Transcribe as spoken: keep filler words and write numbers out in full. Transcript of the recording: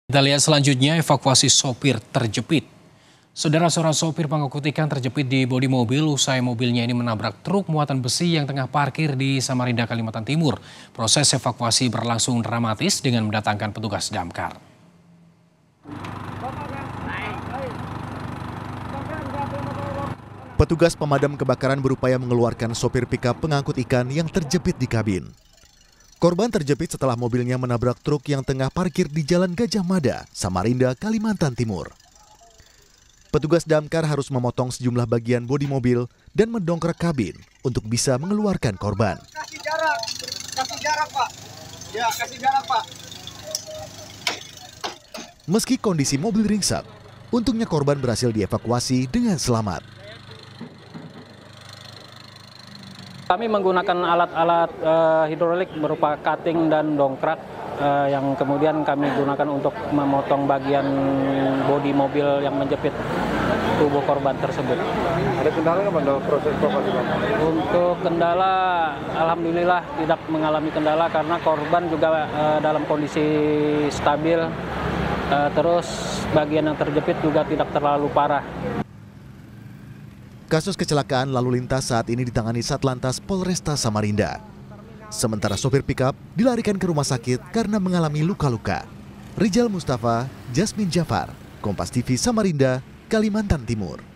Kita lihat selanjutnya evakuasi sopir terjepit. Saudara seorang sopir pengangkut ikan terjepit di bodi mobil usai mobilnya ini menabrak truk muatan besi yang tengah parkir di Samarinda, Kalimantan Timur. Proses evakuasi berlangsung dramatis dengan mendatangkan petugas damkar. Petugas pemadam kebakaran berupaya mengeluarkan sopir pickup pengangkut ikan yang terjepit di kabin. Korban terjepit setelah mobilnya menabrak truk yang tengah parkir di Jalan Gajah Mada, Samarinda, Kalimantan Timur. Petugas damkar harus memotong sejumlah bagian bodi mobil dan mendongkrak kabin untuk bisa mengeluarkan korban. Kasih jarak, kasih jarak Pak. Ya, kasih jarak Pak. Meski kondisi mobil ringsek, untungnya korban berhasil dievakuasi dengan selamat. Kami menggunakan alat-alat uh, hidrolik berupa cutting dan dongkrak uh, yang kemudian kami gunakan untuk memotong bagian bodi mobil yang menjepit tubuh korban tersebut. Ada kendala nggak pada proses evakuasi Pak? Untuk kendala, alhamdulillah tidak mengalami kendala karena korban juga uh, dalam kondisi stabil, uh, terus bagian yang terjepit juga tidak terlalu parah. Kasus kecelakaan lalu lintas saat ini ditangani Satlantas Polresta Samarinda. Sementara sopir pickup dilarikan ke rumah sakit karena mengalami luka-luka. Rijal Mustafa, Jasmine Jafar, Kompas T V Samarinda, Kalimantan Timur.